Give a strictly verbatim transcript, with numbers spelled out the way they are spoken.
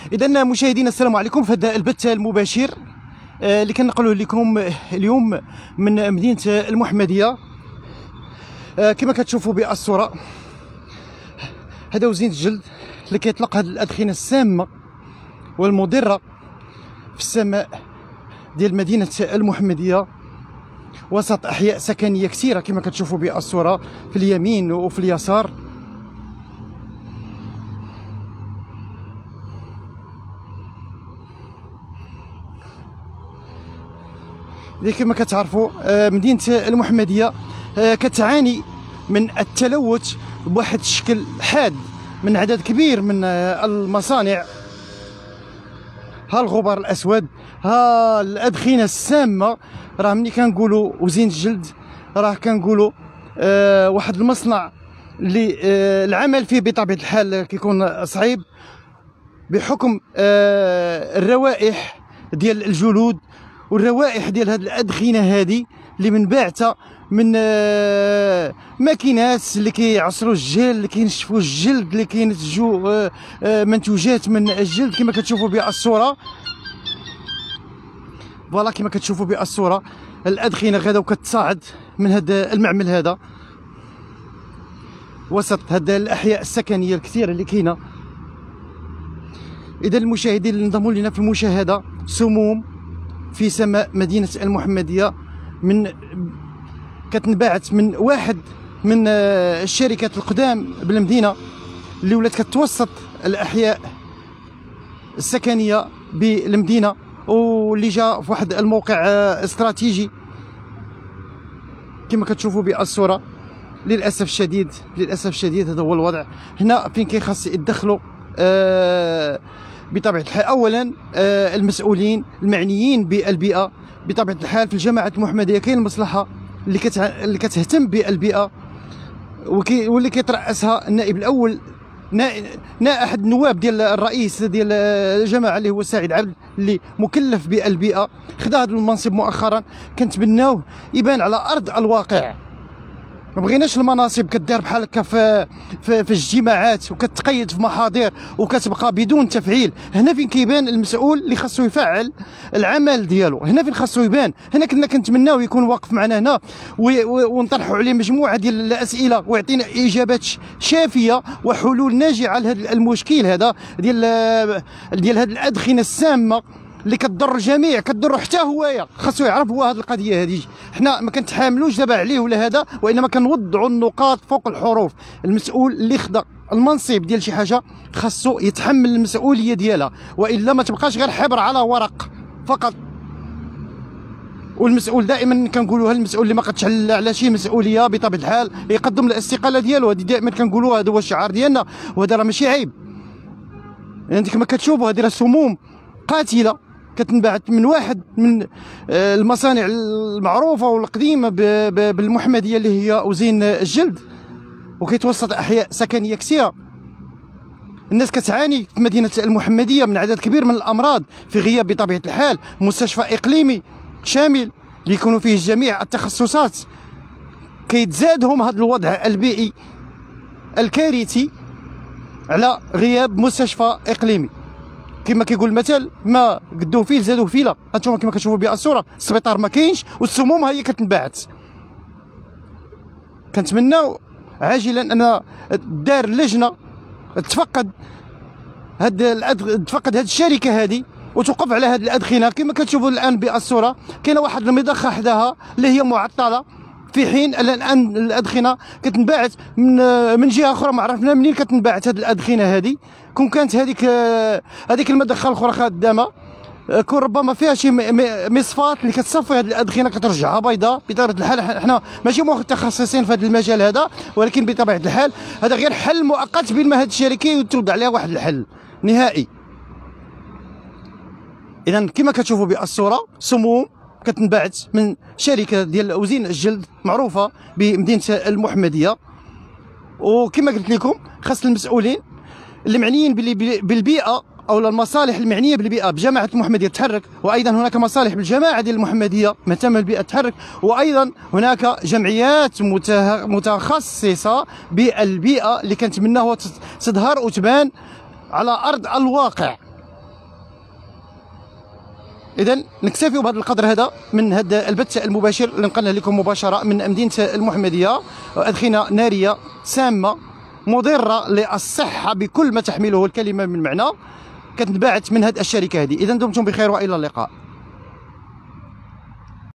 اذا مشاهدينا السلام عليكم في هذا البث المباشر آه اللي كنقلوه لكم اليوم من مدينه المحمديه. آه كما كتشوفوا بالصوره، هذا وزين الجلد اللي كيطلق هذه الادخنه السامه والمضره في السماء ديال مدينه المحمديه وسط احياء سكنيه كثيره كما كتشوفوا بالصوره في اليمين وفي اليسار. اللي كما كتعرفوا مدينه المحمديه كتعاني من التلوث بواحد الشكل حاد من عدد كبير من المصانع. ها الغبار الاسود، ها الادخنه السامه، راه ملي كنقولوا وزين الجلد راه كنقولوا آه واحد المصنع اللي آه العمل فيه بطبيعه الحال كيكون صعيب بحكم آه الروائح ديال الجلود والروائح ديال هاد الادخنه هذه اللي منبعثه من آه ماكينات اللي كيعصروا الجلد، اللي كينشفوا الجلد، اللي كينتجوا آه آه منتوجات من الجلد كما كتشوفوا بالصوره. فوالا كما كتشوفوا بالصوره الادخنه غدا وكتصاعد من هذا المعمل هذا وسط هذا الاحياء السكنيه الكثيره اللي كاينه. اذا المشاهدين اللي انضموا لنا في المشاهده، سموم في سماء مدينه المحمديه من كتنبعث من واحد من الشركات القدام بالمدينه اللي ولات كتوسط الاحياء السكنيه بالمدينه، واللي جا في واحد الموقع استراتيجي كما كتشوفوا بالصوره. للاسف الشديد للاسف الشديد هذا هو الوضع هنا فين كيخاص يدخلوا آه بطبيعه الحال. اولا آه المسؤولين المعنيين بالبيئه بطبيعه الحال في الجماعه المحمديه كاين المصلحه اللي كتع... اللي كتهتم بالبيئه وكي... واللي كيترأسها النائب الاول نا... نا احد النواب ديال الرئيس ديال الجماعه اللي هو سعيد عبد اللي مكلف بالبيئه. خدا هذا المنصب مؤخرا، كنتمناوه يبان على ارض الواقع. ما بغيناش المناصب كدار بحال هكا في, في في الاجتماعات وكتقيد في محاضر وكتبقى بدون تفعيل. هنا فين كيبان المسؤول اللي خاصو يفعل العمل ديالو، هنا فين خاصو يبان. هنا كنا كنتمناو يكون واقف معنا هنا ونطرحوا عليه مجموعه ديال الاسئله ويعطينا اجابات شافيه وحلول ناجعه لهذا المشكل هذا ديال ديال هذه الادخنه السامه اللي كتضر الجميع، كتضر حتى هوايا. خاصو يعرف هو هذه القضيه هذه. حنا ما كنتحاملوش دابا عليه ولا هذا، وانما كنوضعوا النقاط فوق الحروف. المسؤول اللي خدا المنصب ديال شي حاجه خاصو يتحمل المسؤوليه ديالها، والا ما تبقاش غير حبر على ورق فقط. والمسؤول دائما كنقولوها، المسؤول اللي ما قدش على شي مسؤوليه بطبيعه الحال يقدم الاستقاله ديالو. هذه دائما كنقولوها، هذا هو الشعار ديالنا، وهذا راه ماشي عيب. يعني كما كتشوفوا هذه راه سموم قاتله كتنبعث من واحد من المصانع المعروفه والقديمه بالمحمديه اللي هي وزين الجلد، وكيتوسط احياء سكنيه كثيره. الناس كتعاني في مدينه المحمديه من عدد كبير من الامراض في غياب بطبيعه الحال مستشفى اقليمي شامل اللي يكونوا فيه جميع التخصصات. كيتزادهم هذا الوضع البيئي الكارثي على غياب مستشفى اقليمي. كما كيقول المثل، ما قدوه فيل زادوه فيله. هانتوما كما كتشوفوا بالصوره السبيطار ما كاينش والسموم ها هي كتنبعث. كنتمناو عاجلا ان دار اللجنه تفقد هاد تفقد هاد الشركه هذه وتوقف على هاد الادخنه. كما كتشوفوا الان بالصوره كاينه واحد المضخه حداها اللي هي معطله، في حين الان الادخنه كتنبعث من من جهه اخرى. ما عرفنا منين كتنبعث هذه الادخنه هذه. كون كانت هذيك هذيك المضخه الاخرى خدامه، كون ربما فيها شي مصفات اللي كتصفي هذه الادخنه كترجعها بيضاء. بطبيعه الحال حنا ماشي متخصصين في هذا المجال هذا، ولكن بطبيعه الحال هذا غير حل مؤقت بين ما هذه الشركه وتوضع عليها واحد الحل نهائي. اذا كما كتشوفوا بالصوره سموم كتنبعث من شركه ديال وزين الجلد معروفه بمدينه المحمديه. وكما قلت لكم خاص المسؤولين اللي معنيين بالبيئه او المصالح المعنيه بالبيئه بجماعه المحمديه تتحرك، وايضا هناك مصالح بالجماعه ديال المحمديه مهتمه بالبيئه تتحرك، وايضا هناك جمعيات متخصصه بالبيئه اللي كنتمناها تظهر وتبان على ارض الواقع. اذا نكتفي بهذا القدر هذا من هذا البث المباشر اللي نقلنا لكم مباشره من مدينه المحمديه. ادخنه ناريه سامه مضره للصحه بكل ما تحمله الكلمه من معنى، كتنبعث من هذه الشركه هذه. اذا دمتم بخير والى اللقاء.